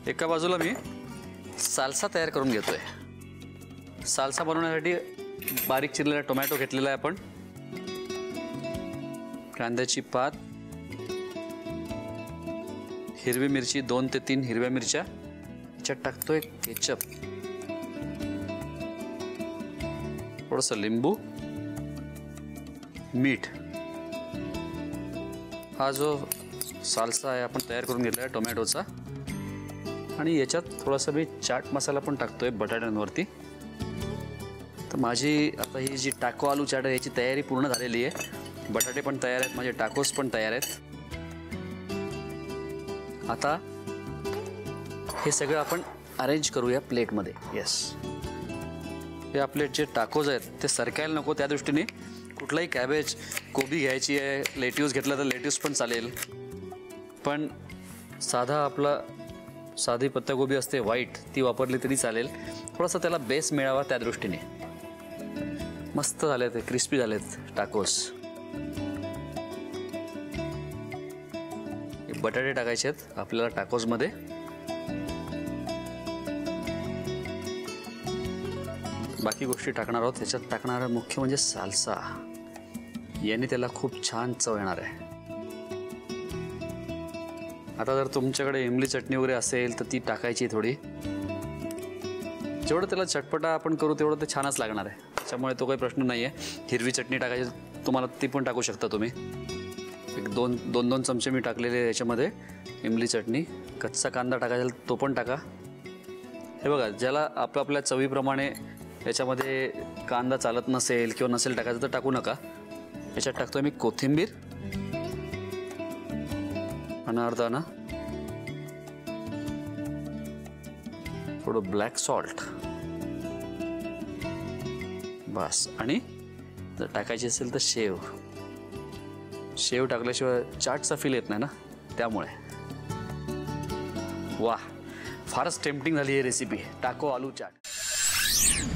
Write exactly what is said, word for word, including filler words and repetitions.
एका बाजूला मी साल्सा तयार करून घेतोय। साल्सा बनवण्यासाठी बारीक चिरलेला टोमॅटो घेतलेला आहे आपण, कांद्याची पात, हिरवी मिरची दोन ते तीन हिरव्या मिरच्या, याच्यात टाकतोय केचप, थोडंसं लिंबू, मीठ। हा जो साल्सा आहे आपण तयार करून घेतला आहे टोमॅटोचा, आणि याच्यात थोडासा मी चाट मसाला पण टाकतोय बटाट्यांवरती। तर माझी आता ही जी टाको आलू चाट आहे याची तयारी पूर्ण झालेली आहे। बटाटे पण तयार आहेत, माझे टाकोस पण तयार आहेत। आता हे सगळं आपण अरेंज करूया प्लेटमध्ये। येस, हे आपले जे टाकोज आहेत ते सरकायला नको, त्या दृष्टीने कुठलाही कॅबेज, कोबी घ्यायची आहे, लेट्यूस घेतला तर लेट्यूस पण चालेल, पण साधा आपला साधी पत्तागोबी असते व्हाईट ती वापरली तरी चालेल। थोडासा त्याला बेस मिळावा त्या दृष्टीने। मस्त झाले ते, क्रिस्पी झालेत टाकोस। बटाटे टाकायचे आहेत आपल्याला टाकोसमध्ये। बाकी गोष्टी टाकणार आहोत। त्याच्यात टाकणार मुख्य म्हणजे साल्सा, याने त्याला खूप छान चव येणार आहे। आता जर तुमच्याकडे इमली चटणी वगैरे असेल तर ती टाकायची थोडी। जेवढं त्याला चटपटा आपण करू तेवढं ते छानच लागणार आहे, त्याच्यामुळे तो काही प्रश्न नाही आहे। हिरवी चटणी टाकायची तुम्हाला ती पण टाकू शकता तुम्ही। एक दोन दोन दोन चमचे मी टाकलेले याच्यामध्ये इमली चटणी। कच्चा कांदा टाकायचा तो पण टाका। हे बघा, ज्याला आपापल्या चवीप्रमाणे याच्यामध्ये कांदा चालत नसेल किंवा नसेल टाकायचं तर टाकू नका। याच्यात टाकतोय मी कोथिंबीर, अनारदाना, थोडं ब्लॅक सॉल्ट, बस। आणि जर टाकायची असेल तर शेव। शेव टाकल्याशिवाय चाटचा फील येत नाही ना, त्यामुळे। वाह, फारच टेम्पटिंग झाली ही रेसिपी, टाको आलू चाट।